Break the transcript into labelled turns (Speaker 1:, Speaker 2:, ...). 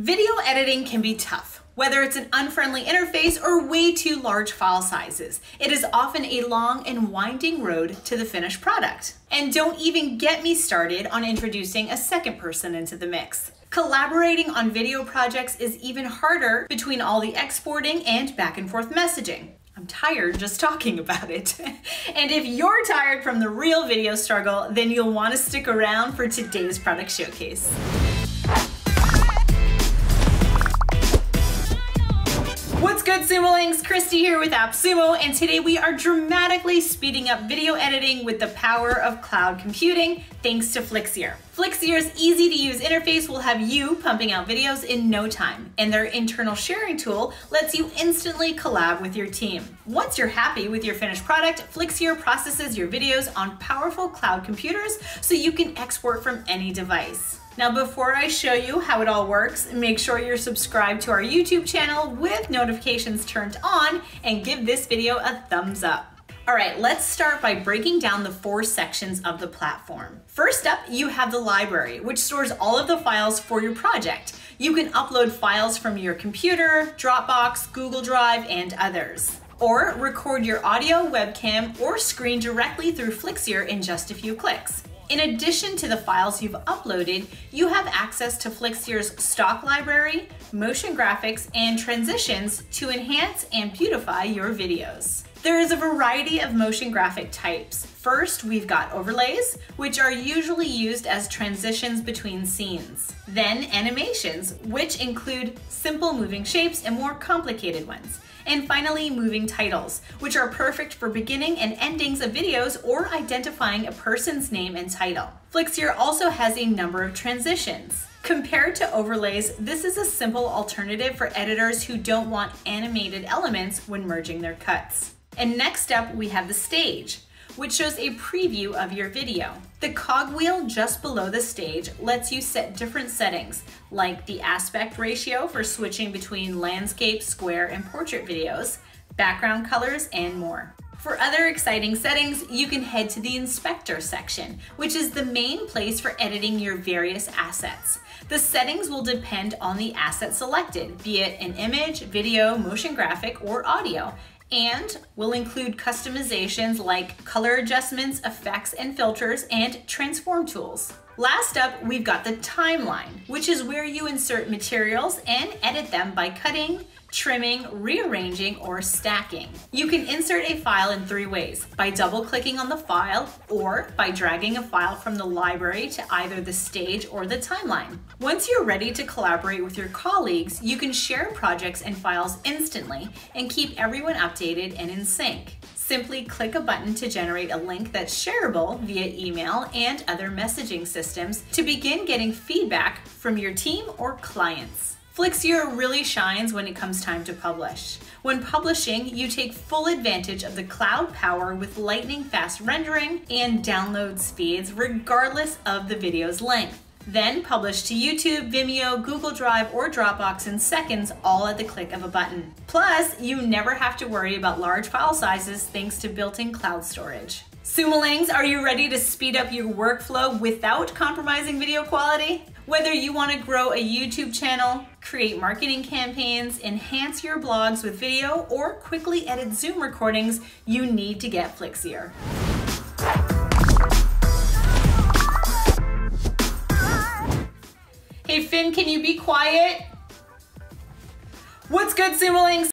Speaker 1: Video editing can be tough, whether it's an unfriendly interface or way too large file sizes. It is often a long and winding road to the finished product. And don't even get me started on introducing a second person into the mix. Collaborating on video projects is even harder between all the exporting and back and forth messaging. I'm tired just talking about it. And if you're tired from the real video struggle, then you'll want to stick around for today's product showcase. What's good, Sumolings? Christy here with AppSumo, and today we are dramatically speeding up video editing with the power of cloud computing thanks to Flixier. Flixier's easy-to-use interface will have you pumping out videos in no time, and their internal sharing tool lets you instantly collab with your team. Once you're happy with your finished product, Flixier processes your videos on powerful cloud computers so you can export from any device. Now, before I show you how it all works, make sure you're subscribed to our YouTube channel with notifications turned on and give this video a thumbs up. All right, let's start by breaking down the 4 sections of the platform. First up, you have the library, which stores all of the files for your project. You can upload files from your computer, Dropbox, Google Drive, and others. Or record your audio, webcam, or screen directly through Flixier in just a few clicks. In addition to the files you've uploaded, you have access to Flixier's stock library, motion graphics, and transitions to enhance and beautify your videos. There is a variety of motion graphic types. First, we've got overlays, which are usually used as transitions between scenes. Then animations, which include simple moving shapes and more complicated ones. And finally, moving titles, which are perfect for beginning and endings of videos or identifying a person's name and title. Flixier also has a number of transitions. Compared to overlays, this is a simple alternative for editors who don't want animated elements when merging their cuts. And next up, we have the stage, which shows a preview of your video. The cogwheel just below the stage lets you set different settings, like the aspect ratio for switching between landscape, square, and portrait videos, background colors, and more. For other exciting settings, you can head to the inspector section, which is the main place for editing your various assets. The settings will depend on the asset selected, be it an image, video, motion graphic, or audio, and will include customizations like color adjustments, effects and filters, and transform tools. Last up, we've got the timeline, which is where you insert materials and edit them by cutting, trimming, rearranging, or stacking. You can insert a file in 3 ways: by double-clicking on the file or by dragging a file from the library to either the stage or the timeline. Once you're ready to collaborate with your colleagues, you can share projects and files instantly and keep everyone updated and in sync. Simply click a button to generate a link that's shareable via email and other messaging systems to begin getting feedback from your team or clients. Flixier really shines when it comes time to publish. When publishing, you take full advantage of the cloud power with lightning-fast rendering and download speeds regardless of the video's length. Then publish to YouTube, Vimeo, Google Drive, or Dropbox in seconds, all at the click of a button. Plus, you never have to worry about large file sizes thanks to built-in cloud storage. Sumolings, are you ready to speed up your workflow without compromising video quality? Whether you want to grow a YouTube channel, create marketing campaigns, enhance your blogs with video, or quickly edit Zoom recordings, you need to get Flixier. Hey Finn, can you be quiet? What's good, Sumolings?